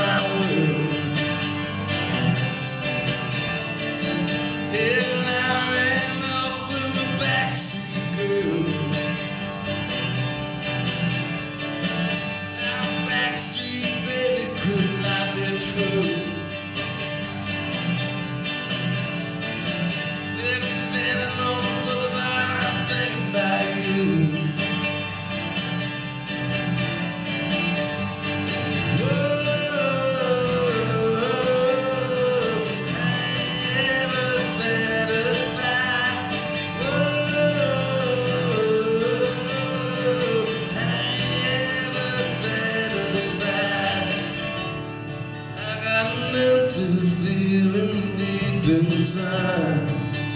my world. And I ran off with a backstreet girl. Now backstreet baby could not be true. Then standing on the boulevard, I'm thinking about you. To the feeling deep inside,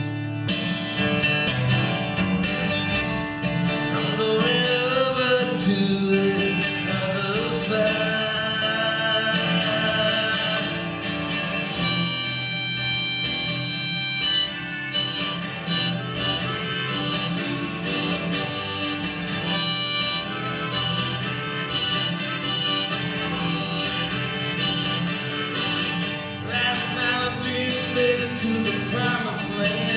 I'm going over to the other side. Last night I dreamed made it to the promised land.